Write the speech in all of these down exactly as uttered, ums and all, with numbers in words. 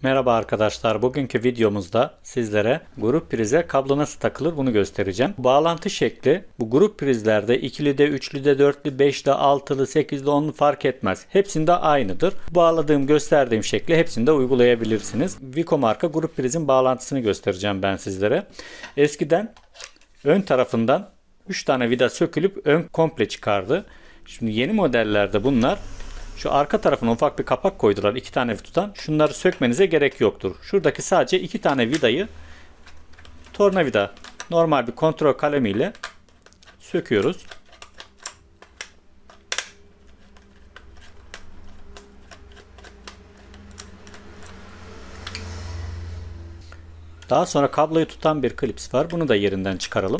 Merhaba arkadaşlar. Bugünkü videomuzda sizlere grup prize kablo nasıl takılır bunu göstereceğim. Bağlantı şekli bu grup prizlerde ikili üçlü dörtlü, beşli, altılı, sekizli, onlu fark etmez. Hepsinde aynıdır. Bağladığım, gösterdiğim şekli hepsinde uygulayabilirsiniz. Vico marka grup prizin bağlantısını göstereceğim ben sizlere. Eskiden ön tarafından üç tane vida sökülüp ön komple çıkardı. Şimdi yeni modellerde bunlar şu arka tarafına ufak bir kapak koydular, iki tane tutan. Şunları sökmenize gerek yoktur. Şuradaki sadece iki tane vidayı tornavida normal bir kontrol kalemiyle söküyoruz. Daha sonra kabloyu tutan bir klips var. Bunu da yerinden çıkaralım.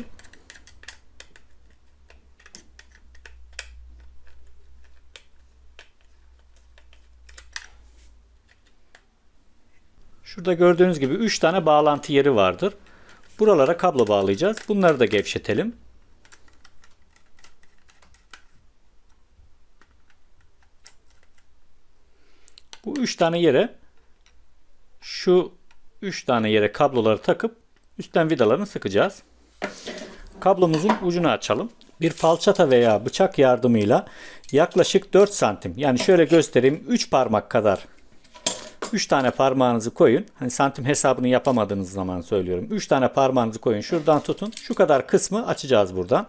Şurada gördüğünüz gibi üç tane bağlantı yeri vardır. Buralara kablo bağlayacağız. Bunları da gevşetelim. Bu üç tane yere şu üç tane yere kabloları takıp üstten vidalarını sıkacağız. Kablomuzun ucunu açalım. Bir falçata veya bıçak yardımıyla yaklaşık dört santim, yani şöyle göstereyim, üç parmak kadar, üç tane parmağınızı koyun. Hani santim hesabını yapamadığınız zaman söylüyorum. üç tane parmağınızı koyun. Şuradan tutun. Şu kadar kısmı açacağız buradan.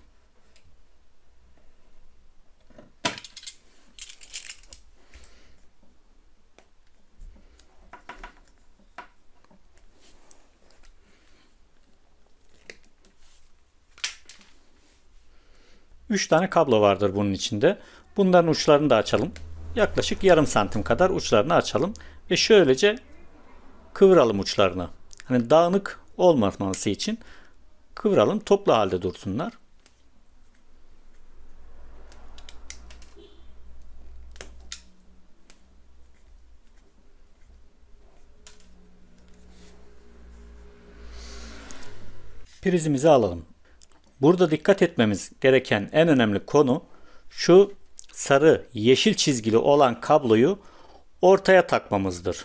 üç tane kablo vardır bunun içinde. Bunların uçlarını da açalım. Yaklaşık yarım santim kadar uçlarını açalım. Ve şöylece kıvıralım uçlarını. Hani dağınık olmaması için kıvıralım. Toplu halde dursunlar. Prizimizi alalım. Burada dikkat etmemiz gereken en önemli konu şu sarı yeşil çizgili olan kabloyu ortaya takmamızdır.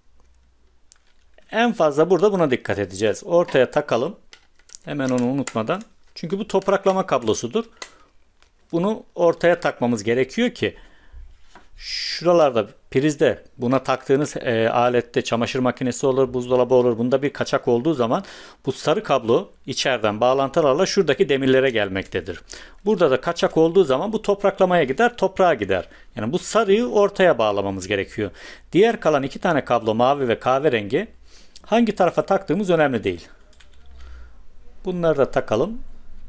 En fazla burada buna dikkat edeceğiz. Ortaya takalım. Hemen onu unutmadan. Çünkü bu topraklama kablosudur. Bunu ortaya takmamız gerekiyor ki şuralarda prizde buna taktığınız e, alette çamaşır makinesi olur, buzdolabı olur. Bunda bir kaçak olduğu zaman bu sarı kablo içeriden bağlantılarla şuradaki demirlere gelmektedir. Burada da kaçak olduğu zaman bu topraklamaya gider, toprağa gider. Yani bu sarıyı ortaya bağlamamız gerekiyor. Diğer kalan iki tane kablo, mavi ve kahverengi, hangi tarafa taktığımız önemli değil. Bunları da takalım.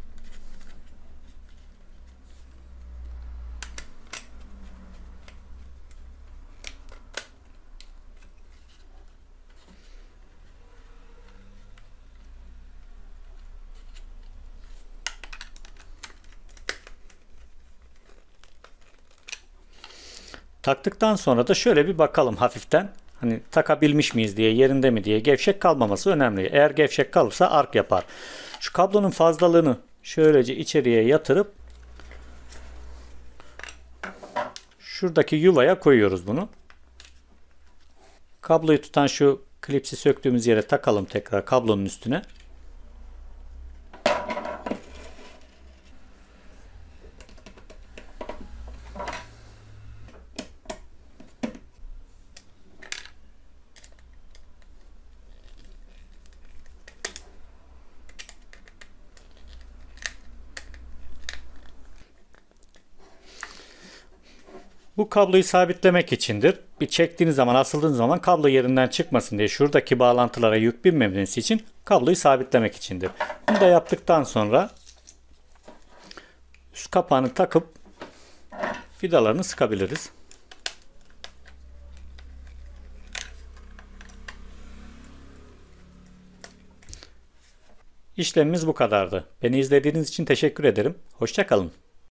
Taktıktan sonra da şöyle bir bakalım hafiften. Hani takabilmiş miyiz diye, yerinde mi diye. Gevşek kalmaması önemli. Eğer gevşek kalırsa ark yapar. Şu kablonun fazlalığını şöylece içeriye yatırıp şuradaki yuvaya koyuyoruz bunu. Kabloyu tutan şu klipsi söktüğümüz yere takalım tekrar kablonun üstüne. Bu kabloyu sabitlemek içindir. Bir çektiğiniz zaman, asıldığınız zaman kablo yerinden çıkmasın diye, şuradaki bağlantılara yük binmemesi için kabloyu sabitlemek içindir. Bunu da yaptıktan sonra üst kapağını takıp vidalarını sıkabiliriz. İşlemimiz bu kadardı. Beni izlediğiniz için teşekkür ederim. Hoşça kalın.